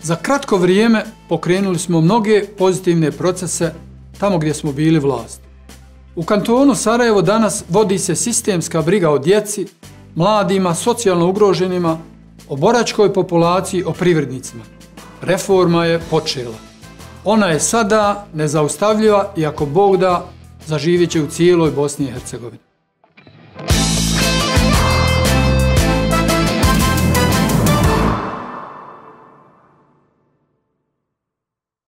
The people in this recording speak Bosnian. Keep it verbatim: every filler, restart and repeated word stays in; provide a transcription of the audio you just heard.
Za kratko vrijeme pokrenuli smo mnoge pozitivne procese tamo gdje smo bili vlast. U kantonu Sarajevo danas vodi se sistemska briga o djeci, mladima, socijalno ugroženima, o boračkoj populaciji, o privrednicima. Reforma je počela. Ona je sada nezaustavljiva i ako Bog da, zaživjet će u cijeloj Bosni i Hercegovini.